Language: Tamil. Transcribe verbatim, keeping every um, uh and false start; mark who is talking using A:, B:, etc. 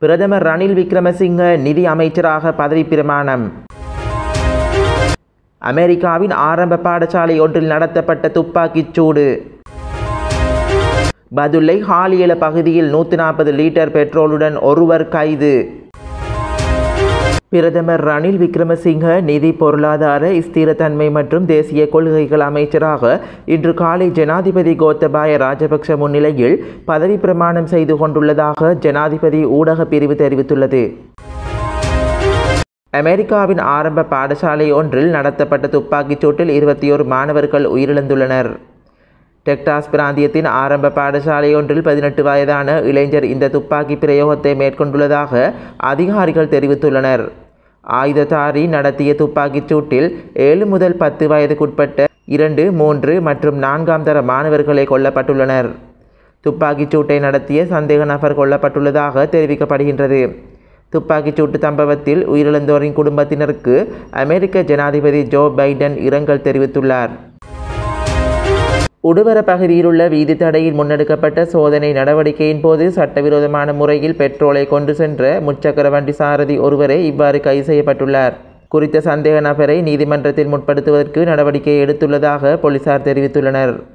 A: பிரதமர் ரணில் விக்ரமசிங்க நிதி அமைச்சராக பதவி பிரமாணம். அமெரிக்காவின் ஆரம்ப பாடசாலை ஒன்றில் நடத்தப்பட்ட துப்பாக்கிச் சூடு. பதுளை ஹாலியல பகுதியில் நூற்றி நாற்பது லிட்டர் பெட்ரோலுடன் ஒருவர் கைது. பிரதமர் ரணில் விக்ரமசிங்க நிதி பொருளாதார ஸ்திரத்தன்மை மற்றும் தேசிய கொள்கைகள் அமைச்சராக இன்று காலை ஜனாதிபதி கோத்தபாய ராஜபக்ஷ முன்னிலையில் பதவி பிரமாணம் செய்து கொண்டுள்ளதாக ஜனாதிபதி ஊடக பிரிவு தெரிவித்துள்ளது. அமெரிக்காவின் ஆரம்ப பாடசாலை ஒன்றில் நடத்தப்பட்ட துப்பாக்கிச் சூட்டில் இருபத்தி ஓரு மாணவர்கள் உயிரிழந்துள்ளனர். டெக்சாஸ் பிராந்தியத்தின் ஆரம்ப பாடசாலை ஒன்றில் பதினெட்டு வயதான இளைஞர் இந்த துப்பாக்கி பிரயோகத்தை மேற்கொண்டுள்ளதாக அதிகாரிகள் தெரிவித்துள்ளனர். ஆயுததாரி நடத்திய துப்பாக்கிச் சூட்டில் ஏழு முதல் பத்து வயதுக்குட்பட்ட இரண்டு மூன்று மற்றும் நான்காம் தர மாணவர்களே கொல்லப்பட்டுள்ளனர். துப்பாக்கிச் சூட்டை நடத்திய சந்தேக நபர் கொல்லப்பட்டுள்ளதாக தெரிவிக்கப்படுகின்றது. துப்பாக்கிச் சூட்டு சம்பவத்தில் உயிரிழந்தோரின் குடும்பத்தினருக்கு அமெரிக்க ஜனாதிபதி ஜோ பைடன் இரங்கல் தெரிவித்துள்ளார். உடுவர பகுதியில் உள்ள வீதி தடையில் முன்னெடுக்கப்பட்ட சோதனை நடவடிக்கையின் போது சட்டவிரோதமான முறையில் பெட்ரோலை கொண்டு சென்ற முச்சக்கர வண்டி சாரதி ஒருவரே இவ்வாறு கைது செய்யப்பட்டுள்ளார். குறித்த சந்தேக நபரை நீதிமன்றத்தில் முற்படுத்துவதற்கு நடவடிக்கை எடுத்துள்ளதாக போலீசார் தெரிவித்துள்ளனர்.